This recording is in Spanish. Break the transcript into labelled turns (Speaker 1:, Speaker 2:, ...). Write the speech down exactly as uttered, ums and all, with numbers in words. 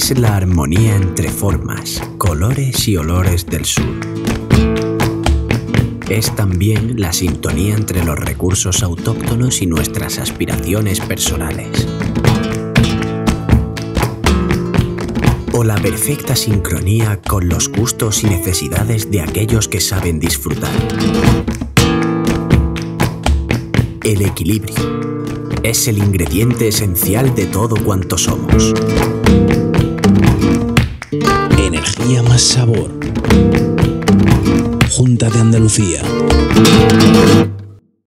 Speaker 1: Es la armonía entre formas, colores y olores del sur. Es también la sintonía entre los recursos autóctonos y nuestras aspiraciones personales. O la perfecta sincronía con los gustos y necesidades de aquellos que saben disfrutar. El equilibrio es el ingrediente esencial de todo cuanto somos.
Speaker 2: Energía más sabor. Junta de Andalucía.